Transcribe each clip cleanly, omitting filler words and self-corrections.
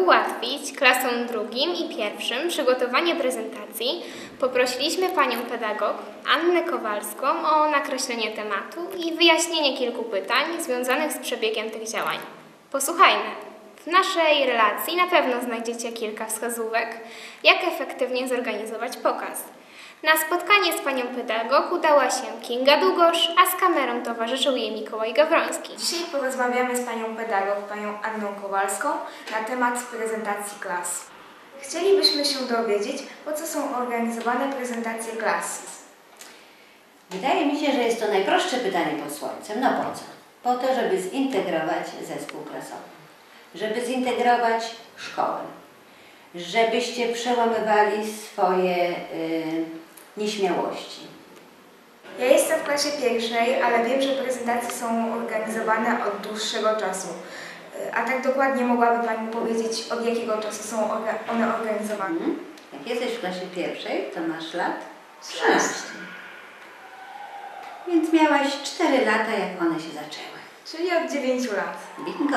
ułatwić klasom drugim i pierwszym przygotowanie prezentacji, poprosiliśmy panią pedagog Annę Kowalską o nakreślenie tematu i wyjaśnienie kilku pytań związanych z przebiegiem tych działań. Posłuchajmy. W naszej relacji na pewno znajdziecie kilka wskazówek, jak efektywnie zorganizować pokaz. Na spotkanie z panią pedagog udała się Kinga Długosz, a z kamerą towarzyszył jej Mikołaj Gawroński. Dzisiaj porozmawiamy z panią pedagog, panią Anną Kowalską, na temat prezentacji klas. Chcielibyśmy się dowiedzieć, po co są organizowane prezentacje klas. Wydaje mi się, że jest to najprostsze pytanie pod słońcem. No po co? Po to, żeby zintegrować zespół klasowy, żeby zintegrować szkołę, żebyście przełamywali swoje nieśmiałości. Ja jestem w klasie pierwszej, ale wiem, że prezentacje są organizowane od dłuższego czasu. A tak dokładnie mogłaby pani powiedzieć, od jakiego czasu są one organizowane? Jak jesteś w klasie pierwszej, to masz lat 13. Więc miałaś 4 lata, jak one się zaczęły. Czyli od 9 lat. Bingo!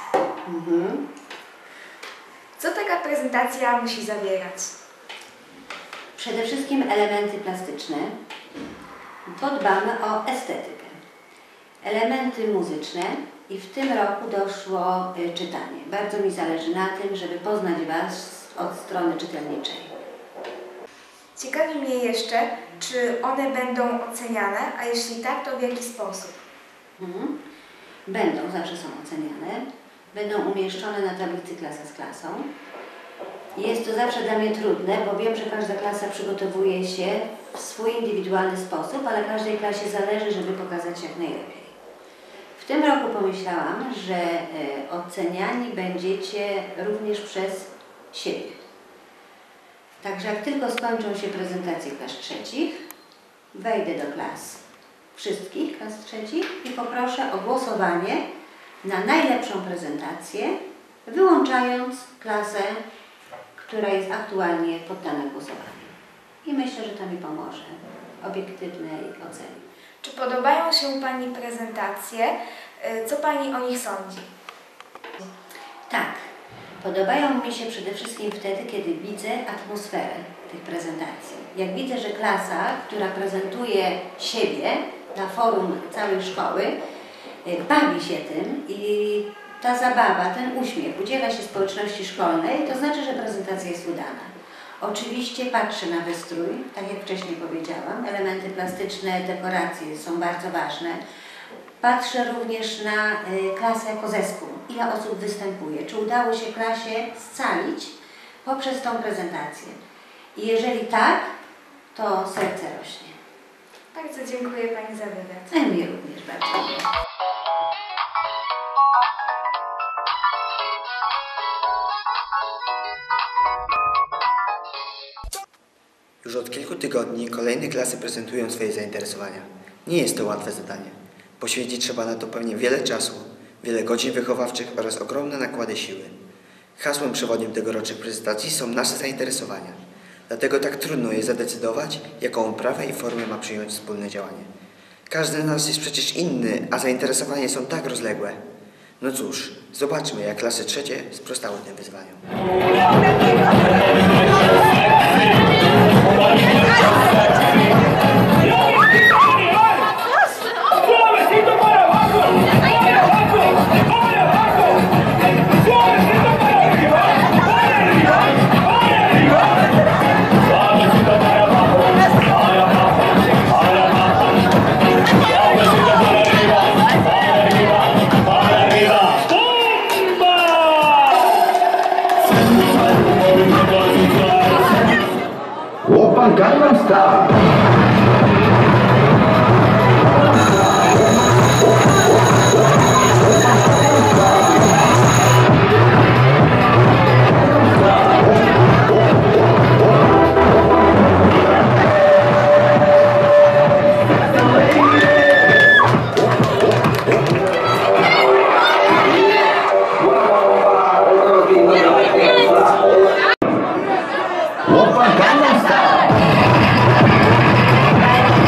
Co taka prezentacja musi zawierać? Przede wszystkim elementy plastyczne, bo dbamy o estetykę. Elementy muzyczne i w tym roku doszło czytanie. Bardzo mi zależy na tym, żeby poznać Was od strony czytelniczej. Ciekawi mnie jeszcze, czy one będą oceniane, a jeśli tak, to w jaki sposób? Będą, zawsze są oceniane. Będą umieszczone na tablicy klasa z klasą. Jest to zawsze dla mnie trudne, bo wiem, że każda klasa przygotowuje się w swój indywidualny sposób, ale każdej klasie zależy, żeby pokazać jak najlepiej. W tym roku pomyślałam, że oceniani będziecie również przez siebie. Także jak tylko skończą się prezentacje klas trzecich, wejdę do klas wszystkich klas trzecich i poproszę o głosowanie na najlepszą prezentację, wyłączając klasę, która jest aktualnie poddana głosowaniu. I myślę, że to mi pomoże obiektywnej ocenie. Czy podobają się pani prezentacje? Co pani o nich sądzi? Tak, podobają mi się przede wszystkim wtedy, kiedy widzę atmosferę tych prezentacji. Jak widzę, że klasa, która prezentuje siebie na forum całej szkoły, bawi się tym i ta zabawa, ten uśmiech udziela się społeczności szkolnej, to znaczy, że prezentacja jest udana. Oczywiście patrzę na wystrój, tak jak wcześniej powiedziałam, elementy plastyczne, dekoracje są bardzo ważne. Patrzę również na klasę jako zespół, ile osób występuje, czy udało się klasie scalić poprzez tą prezentację. I jeżeli tak, to serce rośnie. Bardzo dziękuję pani za wywiad. A mnie również bardzo miło. Już od kilku tygodni kolejne klasy prezentują swoje zainteresowania. Nie jest to łatwe zadanie. Poświęcić trzeba na to pewnie wiele czasu, wiele godzin wychowawczych oraz ogromne nakłady siły. Hasłem przewodnim tegorocznych prezentacji są nasze zainteresowania. Dlatego tak trudno jest zadecydować, jaką oprawę i formę ma przyjąć wspólne działanie. Każdy z nas jest przecież inny, a zainteresowania są tak rozległe. No cóż, zobaczmy, jak klasy trzecie sprostały tym wyzwaniom. Oppa Gangnam Style. Oppa Gangnam Style.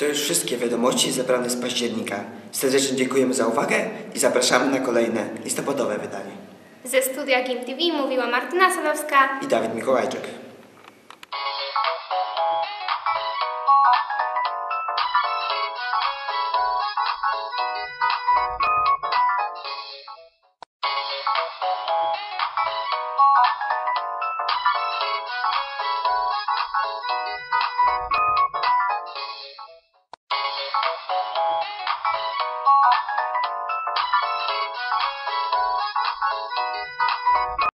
To już wszystkie wiadomości zebrane z października. Serdecznie dziękujemy za uwagę i zapraszamy na kolejne listopadowe wydanie. Ze studia GIM TV mówiła Martyna Sadowska. I Dawid Mikołajczyk.